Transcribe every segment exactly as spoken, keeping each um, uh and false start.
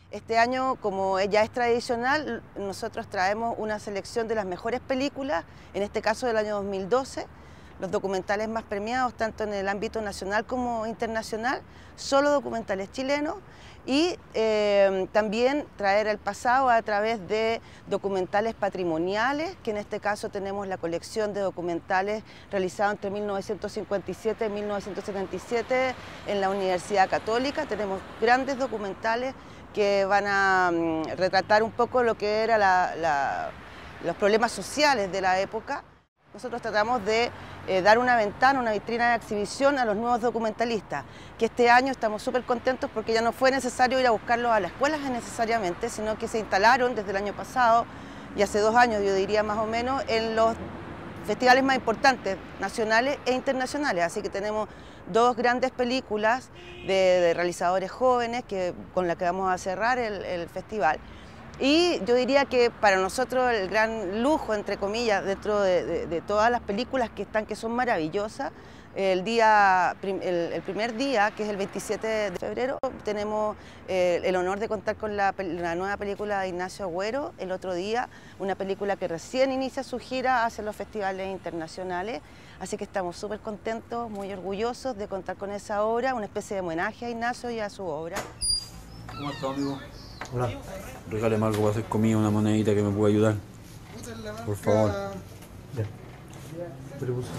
Este año, como ya es tradicional, nosotros traemos una selección de las mejores películas, en este caso del año dos mil doce, los documentales más premiados tanto en el ámbito nacional como internacional, solo documentales chilenos, y eh, también traer el pasado a través de documentales patrimoniales, que en este caso tenemos la colección de documentales realizados entre mil novecientos cincuenta y siete y mil novecientos setenta y siete en la Universidad Católica. Tenemos grandes documentales que van a um, retratar un poco lo que eran los problemas sociales de la época. Nosotros tratamos de eh, dar una ventana, una vitrina de exhibición a los nuevos documentalistas, que este año estamos súper contentos porque ya no fue necesario ir a buscarlos a las escuelas necesariamente, sino que se instalaron desde el año pasado, y hace dos años yo diría más o menos, en los festivales más importantes, nacionales e internacionales. Así que tenemos dos grandes películas de, de realizadores jóvenes que, con las que vamos a cerrar el, el festival. Y yo diría que para nosotros el gran lujo, entre comillas, dentro de, de, de todas las películas que están, que son maravillosas, el, día, el, el primer día, que es el veintisiete de febrero, tenemos eh, el honor de contar con la, la nueva película de Ignacio Agüero. El otro día, una película que recién inicia su gira hacia los festivales internacionales. Así que estamos súper contentos, muy orgullosos de contar con esa obra, una especie de homenaje a Ignacio y a su obra. ¿Cómo estás, amigo? Hola. Regáleme algo para hacer comida, una monedita que me pueda ayudar. Por favor. Ya. Pero pues...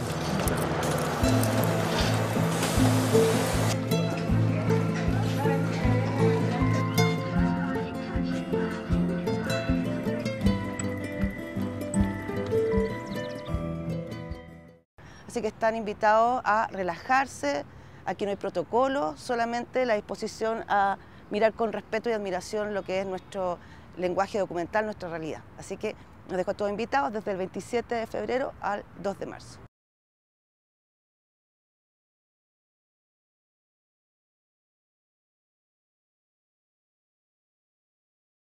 Así que están invitados a relajarse, aquí no hay protocolo, solamente la disposición a mirar con respeto y admiración lo que es nuestro lenguaje documental, nuestra realidad. Así que nos dejo a todos invitados desde el veintisiete de febrero al dos de marzo.